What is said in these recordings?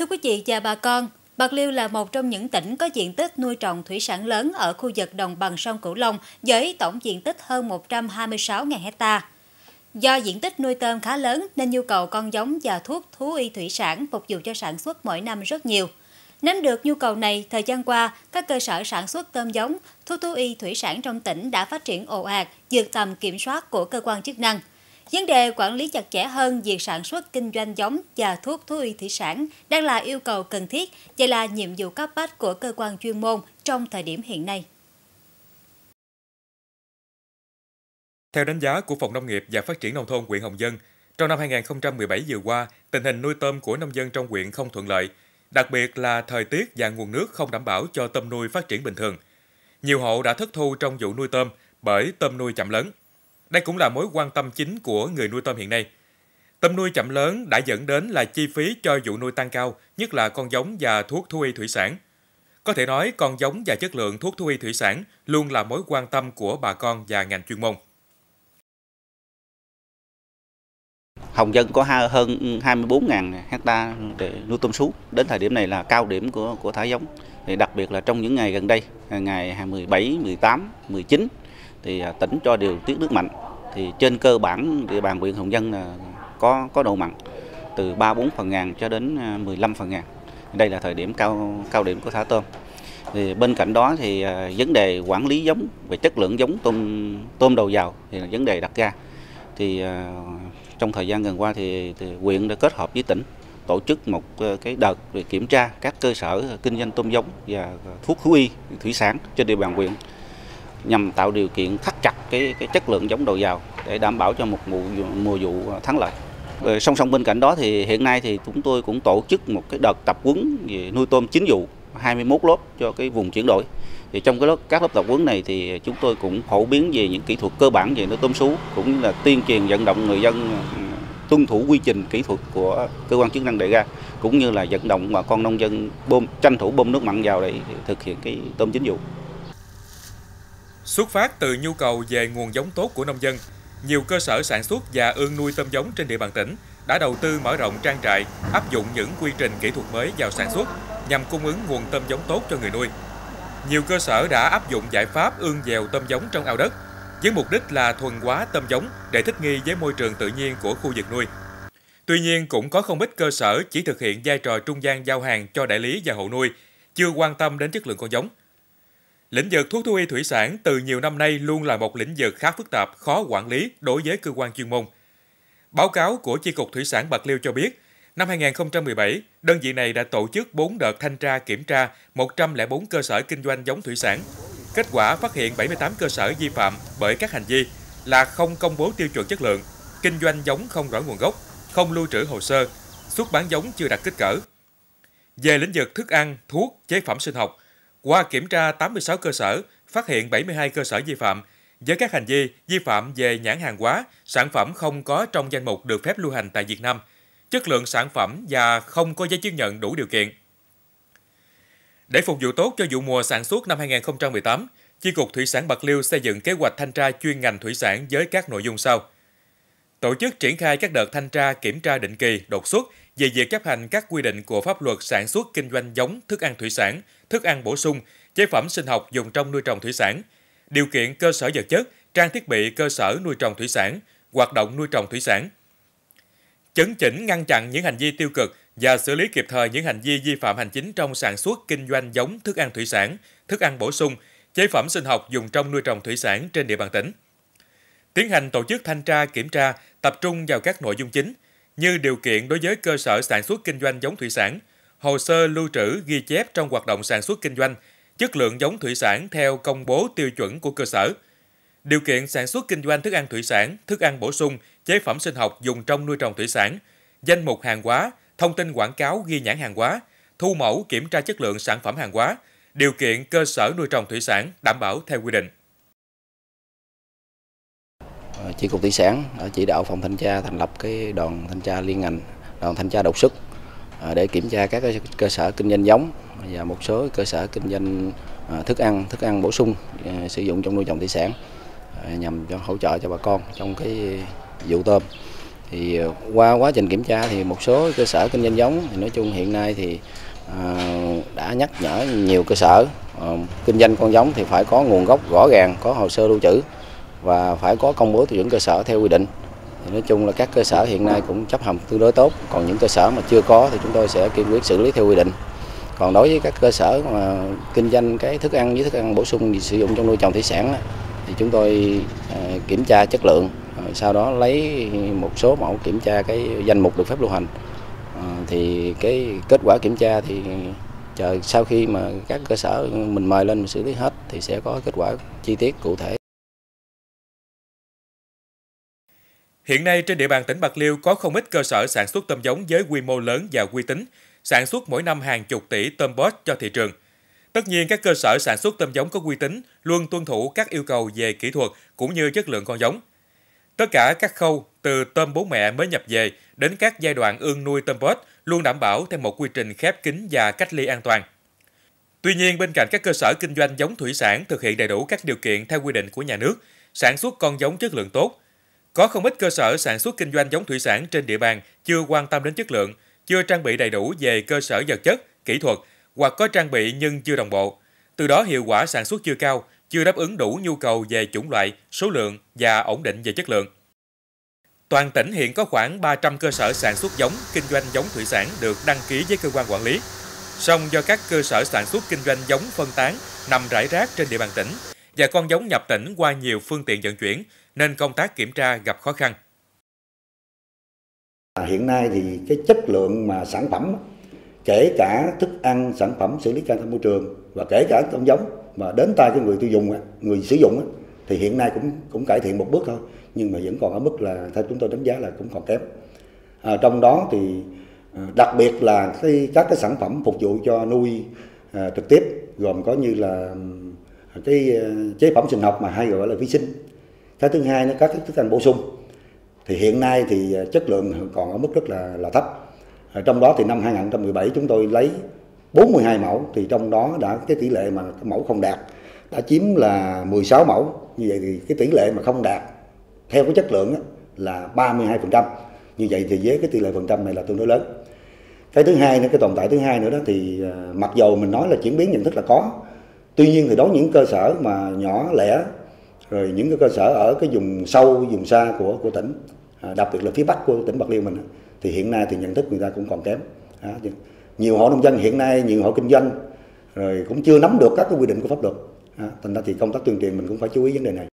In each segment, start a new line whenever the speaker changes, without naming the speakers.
Thưa quý vị và bà con, Bạc Liêu là một trong những tỉnh có diện tích nuôi trồng thủy sản lớn ở khu vực đồng bằng sông Cửu Long với tổng diện tích hơn 126.000 hectare. Do diện tích nuôi tôm khá lớn nên nhu cầu con giống và thuốc thú y thủy sản phục vụ cho sản xuất mỗi năm rất nhiều. Nắm được nhu cầu này, thời gian qua, các cơ sở sản xuất tôm giống, thuốc thú y thủy sản trong tỉnh đã phát triển ồ ạt, vượt tầm kiểm soát của cơ quan chức năng. Vấn đề quản lý chặt chẽ hơn việc sản xuất kinh doanh giống và thuốc thú y thủy sản đang là yêu cầu cần thiết và là nhiệm vụ cấp bách của cơ quan chuyên môn trong thời điểm hiện nay.
Theo đánh giá của Phòng Nông nghiệp và Phát triển Nông thôn huyện Hồng Dân, trong năm 2017 vừa qua, tình hình nuôi tôm của nông dân trong huyện không thuận lợi, đặc biệt là thời tiết và nguồn nước không đảm bảo cho tôm nuôi phát triển bình thường. Nhiều hộ đã thất thu trong vụ nuôi tôm bởi tôm nuôi chậm lớn. Đây cũng là mối quan tâm chính của người nuôi tôm hiện nay. Tôm nuôi chậm lớn đã dẫn đến là chi phí cho vụ nuôi tăng cao, nhất là con giống và thuốc thú y thủy sản. Có thể nói con giống và chất lượng thuốc thú y thủy sản luôn là mối quan tâm của bà con và ngành chuyên môn.
Hồng Dân có hơn 24.000 hectare để nuôi tôm sú. Đến thời điểm này là cao điểm của thả giống. Thì đặc biệt là trong những ngày gần đây, ngày 17, 18, 19 thì tỉnh cho điều tiết nước mặn. Thì trên cơ bản địa bàn huyện Hồng Dân là có độ mặn từ 3-4 phần ngàn cho đến 15 phần ngàn. Đây là thời điểm cao điểm của thả tôm. Thì bên cạnh đó thì vấn đề quản lý giống về chất lượng giống tôm đầu vào thì là vấn đề đặt ra. Thì trong thời gian gần qua thì huyện đã kết hợp với tỉnh tổ chức một cái đợt để kiểm tra các cơ sở kinh doanh tôm giống và thuốc thú y thủy sản trên địa bàn huyện nhằm tạo điều kiện thắt chặt cái chất lượng giống đầu vào để đảm bảo cho một mùa vụ thắng lợi. Song song bên cạnh đó thì hiện nay thì chúng tôi cũng tổ chức một cái đợt tập huấn về nuôi tôm chính vụ 21 lớp cho cái vùng chuyển đổi. Thì trong các lớp tập huấn này thì chúng tôi cũng phổ biến về những kỹ thuật cơ bản về nuôi tôm sú, cũng như là tuyên truyền vận động người dân tuân thủ quy trình kỹ thuật của cơ quan chức năng đề ra, cũng như là vận động bà con nông dân tranh thủ bơm nước mặn vào để thực hiện cái tôm chính vụ.
Xuất phát từ nhu cầu về nguồn giống tốt của nông dân, nhiều cơ sở sản xuất và ương nuôi tôm giống trên địa bàn tỉnh đã đầu tư mở rộng trang trại, áp dụng những quy trình kỹ thuật mới vào sản xuất nhằm cung ứng nguồn tôm giống tốt cho người nuôi. Nhiều cơ sở đã áp dụng giải pháp ương dèo tôm giống trong ao đất, với mục đích là thuần hóa tôm giống để thích nghi với môi trường tự nhiên của khu vực nuôi. Tuy nhiên, cũng có không ít cơ sở chỉ thực hiện vai trò trung gian giao hàng cho đại lý và hộ nuôi, chưa quan tâm đến chất lượng con giống. Lĩnh vực thuốc thú y thủy sản từ nhiều năm nay luôn là một lĩnh vực khá phức tạp, khó quản lý đối với cơ quan chuyên môn. Báo cáo của Chi cục Thủy sản Bạc Liêu cho biết, năm 2017, đơn vị này đã tổ chức 4 đợt thanh tra kiểm tra 104 cơ sở kinh doanh giống thủy sản. Kết quả phát hiện 78 cơ sở vi phạm bởi các hành vi là không công bố tiêu chuẩn chất lượng, kinh doanh giống không rõ nguồn gốc, không lưu trữ hồ sơ, xuất bán giống chưa đạt kích cỡ. Về lĩnh vực thức ăn, thuốc, chế phẩm sinh học, qua kiểm tra 86 cơ sở, phát hiện 72 cơ sở vi phạm với các hành vi phạm về nhãn hàng hóa, sản phẩm không có trong danh mục được phép lưu hành tại Việt Nam, chất lượng sản phẩm và không có giấy chứng nhận đủ điều kiện. Để phục vụ tốt cho vụ mùa sản xuất năm 2018, Chi cục Thủy sản Bạc Liêu xây dựng kế hoạch thanh tra chuyên ngành thủy sản với các nội dung sau. Tổ chức triển khai các đợt thanh tra kiểm tra định kỳ, đột xuất về việc chấp hành các quy định của pháp luật sản xuất kinh doanh giống, thức ăn thủy sản, thức ăn bổ sung, chế phẩm sinh học dùng trong nuôi trồng thủy sản, điều kiện cơ sở vật chất, trang thiết bị cơ sở nuôi trồng thủy sản, hoạt động nuôi trồng thủy sản. Chấn chỉnh ngăn chặn những hành vi tiêu cực và xử lý kịp thời những hành vi vi phạm hành chính trong sản xuất kinh doanh giống, thức ăn thủy sản, thức ăn bổ sung, chế phẩm sinh học dùng trong nuôi trồng thủy sản trên địa bàn tỉnh. Tiến hành tổ chức thanh tra kiểm tra tập trung vào các nội dung chính như điều kiện đối với cơ sở sản xuất kinh doanh giống thủy sản, hồ sơ lưu trữ ghi chép trong hoạt động sản xuất kinh doanh, chất lượng giống thủy sản theo công bố tiêu chuẩn của cơ sở, điều kiện sản xuất kinh doanh thức ăn thủy sản, thức ăn bổ sung, chế phẩm sinh học dùng trong nuôi trồng thủy sản, danh mục hàng hóa, thông tin quảng cáo ghi nhãn hàng hóa, thu mẫu kiểm tra chất lượng sản phẩm hàng hóa, điều kiện cơ sở nuôi trồng thủy sản đảm bảo theo quy định.
Chi cục Thủy sản chỉ đạo phòng thanh tra thành lập cái đoàn thanh tra liên ngành, đoàn thanh tra đột xuất để kiểm tra các cơ sở kinh doanh giống và một số cơ sở kinh doanh thức ăn bổ sung sử dụng trong nuôi trồng thủy sản nhằm hỗ trợ cho bà con trong cái vụ tôm. Thì qua quá trình kiểm tra thì một số cơ sở kinh doanh giống thì nói chung hiện nay thì đã nhắc nhở nhiều cơ sở kinh doanh con giống thì phải có nguồn gốc rõ ràng, có hồ sơ lưu trữ và phải có công bố tiêu chuẩn cơ sở theo quy định. Thì nói chung là các cơ sở hiện nay cũng chấp hành tương đối tốt, còn những cơ sở mà chưa có thì chúng tôi sẽ kiên quyết xử lý theo quy định. Còn đối với các cơ sở mà kinh doanh cái thức ăn với thức ăn bổ sung sử dụng trong nuôi trồng thủy sản thì chúng tôi kiểm tra chất lượng, sau đó lấy một số mẫu kiểm tra cái danh mục được phép lưu hành. Thì cái kết quả kiểm tra thì chờ sau khi mà các cơ sở mình mời lên xử lý hết thì sẽ có kết quả chi tiết cụ thể.
Hiện nay trên địa bàn tỉnh Bạc Liêu có không ít cơ sở sản xuất tôm giống với quy mô lớn và uy tín, sản xuất mỗi năm hàng chục tỷ tôm bớt cho thị trường. Tất nhiên các cơ sở sản xuất tôm giống có uy tín luôn tuân thủ các yêu cầu về kỹ thuật cũng như chất lượng con giống. Tất cả các khâu từ tôm bố mẹ mới nhập về đến các giai đoạn ương nuôi tôm bớt luôn đảm bảo theo một quy trình khép kín và cách ly an toàn. Tuy nhiên, bên cạnh các cơ sở kinh doanh giống thủy sản thực hiện đầy đủ các điều kiện theo quy định của nhà nước, sản xuất con giống chất lượng tốt, có không ít cơ sở sản xuất kinh doanh giống thủy sản trên địa bàn chưa quan tâm đến chất lượng, chưa trang bị đầy đủ về cơ sở vật chất, kỹ thuật hoặc có trang bị nhưng chưa đồng bộ. Từ đó hiệu quả sản xuất chưa cao, chưa đáp ứng đủ nhu cầu về chủng loại, số lượng và ổn định về chất lượng. Toàn tỉnh hiện có khoảng 300 cơ sở sản xuất giống, kinh doanh giống thủy sản được đăng ký với cơ quan quản lý. Song do các cơ sở sản xuất kinh doanh giống phân tán nằm rải rác trên địa bàn tỉnh và con giống nhập tỉnh qua nhiều phương tiện vận chuyển nên công tác kiểm tra gặp khó khăn.
Hiện nay thì cái chất lượng mà sản phẩm, kể cả thức ăn, sản phẩm xử lý carbon môi trường và kể cả tôm giống mà đến tay cho người tiêu dùng, người sử dụng thì hiện nay cũng cải thiện một bước thôi, nhưng mà vẫn còn ở mức là theo chúng tôi đánh giá là cũng còn kém. Trong đó thì đặc biệt là các cái sản phẩm phục vụ cho nuôi trực tiếp gồm có như là cái chế phẩm sinh học mà hay gọi là vi sinh. Cái thứ hai là các cái thức ăn bổ sung thì hiện nay thì chất lượng còn ở mức rất là thấp. Trong đó thì năm 2017 chúng tôi lấy 42 mẫu thì trong đó đã cái tỷ lệ mà cái mẫu không đạt đã chiếm là 16 mẫu. Như vậy thì cái tỷ lệ mà không đạt theo cái chất lượng là 32%. Như vậy thì với cái tỷ lệ phần trăm này là tương đối lớn. Cái thứ hai nữa, cái tồn tại thứ hai nữa đó thì mặc dầu mình nói là chuyển biến nhận thức là có, tuy nhiên thì đối với những cơ sở mà nhỏ lẻ, rồi những cái cơ sở ở cái vùng sâu, vùng xa của tỉnh, đặc biệt là phía Bắc của tỉnh Bạc Liêu mình, thì hiện nay thì nhận thức người ta cũng còn kém. Nhiều hộ nông dân hiện nay, nhiều hộ kinh doanh rồi cũng chưa nắm được các cái quy định của pháp luật. Thành ra thì công tác tuyên truyền mình cũng phải chú ý vấn đề này.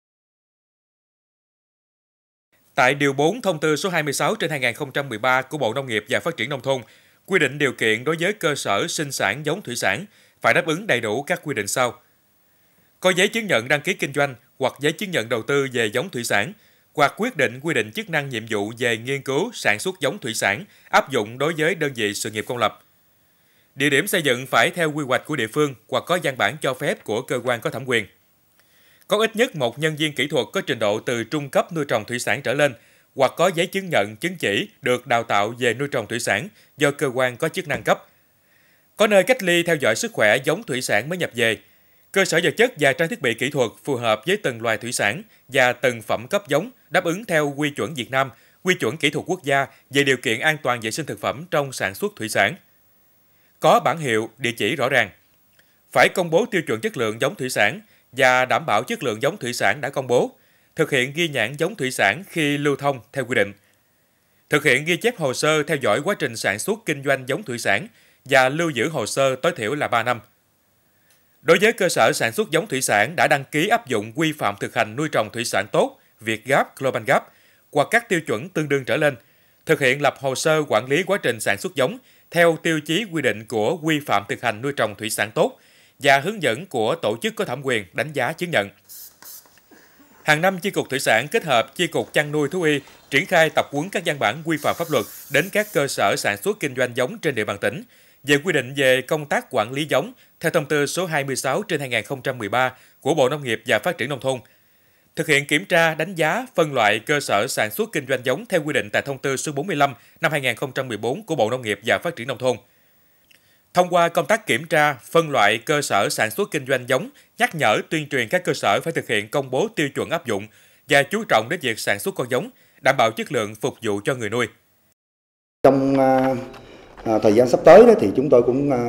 Tại Điều 4 Thông tư số 26/2013 của Bộ Nông nghiệp và Phát triển Nông thôn quy định điều kiện đối với cơ sở sinh sản giống thủy sản phải đáp ứng đầy đủ các quy định sau. Có giấy chứng nhận đăng ký kinh doanh hoặc giấy chứng nhận đầu tư về giống thủy sản, hoặc quyết định quy định chức năng nhiệm vụ về nghiên cứu sản xuất giống thủy sản áp dụng đối với đơn vị sự nghiệp công lập. Địa điểm xây dựng phải theo quy hoạch của địa phương hoặc có văn bản cho phép của cơ quan có thẩm quyền. Có ít nhất một nhân viên kỹ thuật có trình độ từ trung cấp nuôi trồng thủy sản trở lên hoặc có giấy chứng nhận, chứng chỉ được đào tạo về nuôi trồng thủy sản do cơ quan có chức năng cấp. Có nơi cách ly theo dõi sức khỏe giống thủy sản mới nhập về. Cơ sở vật chất và trang thiết bị kỹ thuật phù hợp với từng loài thủy sản và từng phẩm cấp giống đáp ứng theo quy chuẩn Việt Nam, quy chuẩn kỹ thuật quốc gia về điều kiện an toàn vệ sinh thực phẩm trong sản xuất thủy sản. Có bản hiệu, địa chỉ rõ ràng. Phải công bố tiêu chuẩn chất lượng giống thủy sản và đảm bảo chất lượng giống thủy sản đã công bố. Thực hiện ghi nhãn giống thủy sản khi lưu thông theo quy định. Thực hiện ghi chép hồ sơ theo dõi quá trình sản xuất kinh doanh giống thủy sản và lưu giữ hồ sơ tối thiểu là 3 năm. Đối với cơ sở sản xuất giống thủy sản đã đăng ký áp dụng quy phạm thực hành nuôi trồng thủy sản tốt, Vietgap, Global Gap hoặc các tiêu chuẩn tương đương trở lên, thực hiện lập hồ sơ quản lý quá trình sản xuất giống theo tiêu chí quy định của quy phạm thực hành nuôi trồng thủy sản tốt và hướng dẫn của tổ chức có thẩm quyền đánh giá chứng nhận. Hàng năm, Chi cục Thủy sản kết hợp Chi cục Chăn nuôi Thú y triển khai tập huấn các văn bản quy phạm pháp luật đến các cơ sở sản xuất kinh doanh giống trên địa bàn tỉnh về quy định về công tác quản lý giống theo thông tư số 26/2013 của Bộ Nông nghiệp và Phát triển Nông thôn. Thực hiện kiểm tra, đánh giá, phân loại cơ sở sản xuất kinh doanh giống theo quy định tại thông tư số 45 năm 2014 của Bộ Nông nghiệp và Phát triển Nông thôn. Thông qua công tác kiểm tra, phân loại cơ sở sản xuất kinh doanh giống, nhắc nhở tuyên truyền các cơ sở phải thực hiện công bố tiêu chuẩn áp dụng và chú trọng đến việc sản xuất con giống, đảm bảo chất lượng phục vụ cho người nuôi.
Trong thời gian sắp tới đó thì chúng tôi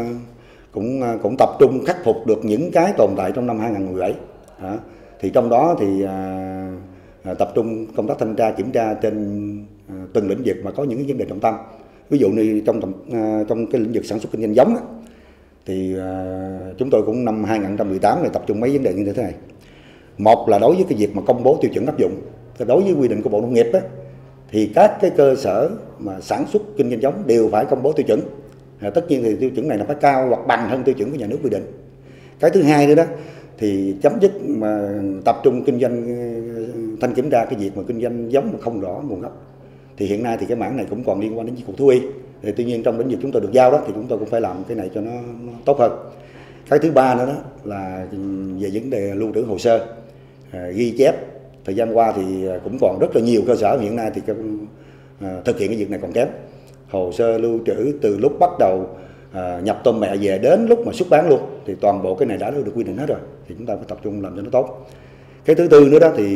cũng tập trung khắc phục được những cái tồn tại trong năm 2017. Thì trong đó thì tập trung công tác thanh tra kiểm tra trên từng lĩnh vực mà có những cái vấn đề trọng tâm. Ví dụ như trong cái lĩnh vực sản xuất kinh doanh giống đó, thì chúng tôi cũng năm 2018 này tập trung mấy vấn đề như thế này. Một là đối với cái việc mà công bố tiêu chuẩn áp dụng. Đối với quy định của Bộ Nông nghiệp đó, thì các cái cơ sở mà sản xuất kinh doanh giống đều phải công bố tiêu chuẩn. Tất nhiên thì tiêu chuẩn này nó phải cao hoặc bằng hơn tiêu chuẩn của nhà nước quy định. Cái thứ hai nữa đó thì chấm dứt mà tập trung kinh doanh thanh kiểm tra cái việc mà kinh doanh giống mà không rõ nguồn gốc. Thì hiện nay thì cái mảng này cũng còn liên quan đến chi cục thú y. Thì tuy nhiên trong lĩnh vực chúng tôi được giao đó thì chúng tôi cũng phải làm cái này cho nó tốt hơn. Cái thứ ba nữa đó là về vấn đề lưu trữ hồ sơ, ghi chép. Thời gian qua thì cũng còn rất là nhiều cơ sở hiện nay thì thực hiện cái việc này còn kém. Hồ sơ lưu trữ từ lúc bắt đầu nhập tôm mẹ về đến lúc mà xuất bán luôn thì toàn bộ cái này đã được quy định hết rồi, thì chúng ta phải tập trung làm cho nó tốt. Cái thứ tư nữa đó thì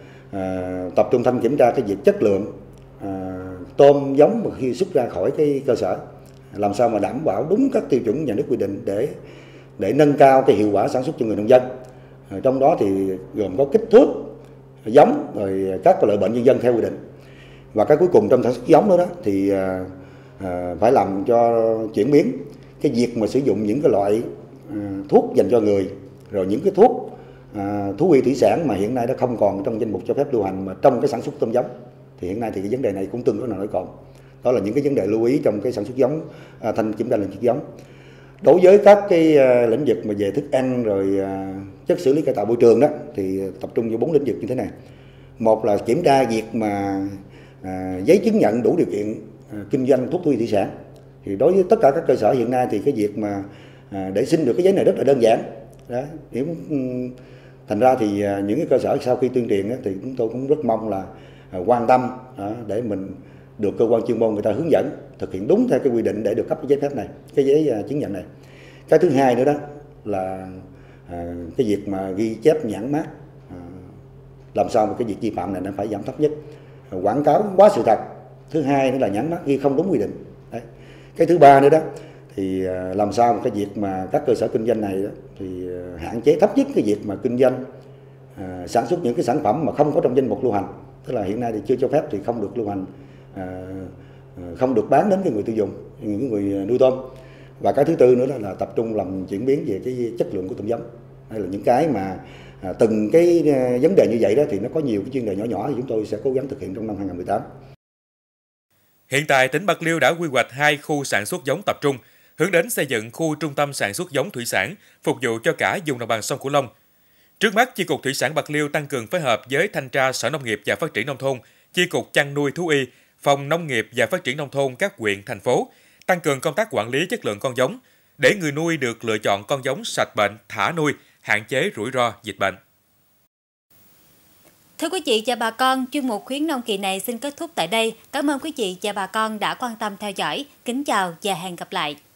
tập trung thanh kiểm tra cái việc chất lượng tôm giống mà khi xuất ra khỏi cái cơ sở, làm sao mà đảm bảo đúng các tiêu chuẩn nhà nước quy định để nâng cao cái hiệu quả sản xuất cho người nông dân. Trong đó thì gồm có kích thước giống rồi các loại bệnh nhân dân theo quy định. Và cái cuối cùng trong sản xuất giống đó thì phải làm cho chuyển biến cái việc mà sử dụng những cái loại thuốc dành cho người, rồi những cái thuốc thú y thủy sản mà hiện nay nó không còn trong danh mục cho phép lưu hành mà trong cái sản xuất tôm giống. Thì hiện nay thì cái vấn đề này cũng tương đối là nổi cộm. Đó là những cái vấn đề lưu ý trong cái sản xuất giống, thanh kiểm tra lĩnh vực giống. Đối với các cái lĩnh vực mà về thức ăn rồi chất xử lý cải tạo môi trường đó thì tập trung vào 4 lĩnh vực như thế này. Một là kiểm tra việc mà giấy chứng nhận đủ điều kiện kinh doanh thuốc thú y thủy sản. Thì đối với tất cả các cơ sở hiện nay thì cái việc mà để xin được cái giấy này rất là đơn giản. Đó. Thành ra thì những cái cơ sở sau khi tuyên truyền thì chúng tôi cũng rất mong là quan tâm để mình được cơ quan chuyên môn người ta hướng dẫn thực hiện đúng theo cái quy định để được cấp cái giấy phép này, cái giấy chứng nhận này. Cái thứ hai nữa đó là cái việc mà ghi chép nhãn mác, làm sao mà cái việc vi phạm này nó phải giảm thấp nhất. Quảng cáo quá sự thật. Thứ hai nữa là nhãn mác ghi không đúng quy định. Đấy. Cái thứ ba nữa đó thì làm sao mà cái việc mà các cơ sở kinh doanh này đó, thì hạn chế thấp nhất cái việc mà kinh doanh sản xuất những cái sản phẩm mà không có trong danh mục lưu hành. Tức là hiện nay thì chưa cho phép thì không được lưu hành, không được bán đến cái người tiêu dùng, những người nuôi tôm. Và cái thứ tư nữa là tập trung làm chuyển biến về cái chất lượng của tôm giống. Đây là những cái mà từng cái vấn đề như vậy đó thì nó có nhiều cái chuyên đề nhỏ nhỏ thì chúng tôi sẽ cố gắng thực hiện trong năm 2018.
Hiện tại, tỉnh Bạc Liêu đã quy hoạch 2 khu sản xuất giống tập trung, hướng đến xây dựng khu trung tâm sản xuất giống thủy sản, phục vụ cho cả vùng đồng bằng sông Cửu Long. Trước mắt, Chi cục Thủy sản Bạc Liêu tăng cường phối hợp với Thanh tra Sở Nông nghiệp và Phát triển Nông thôn, Chi cục Chăn nuôi Thú y, Phòng Nông nghiệp và Phát triển Nông thôn các huyện, thành phố, tăng cường công tác quản lý chất lượng con giống, để người nuôi được lựa chọn con giống sạch bệnh, thả nuôi, hạn chế rủi ro dịch bệnh.
Thưa quý vị và bà con, chuyên mục khuyến nông kỳ này xin kết thúc tại đây. Cảm ơn quý vị và bà con đã quan tâm theo dõi. Kính chào và hẹn gặp lại.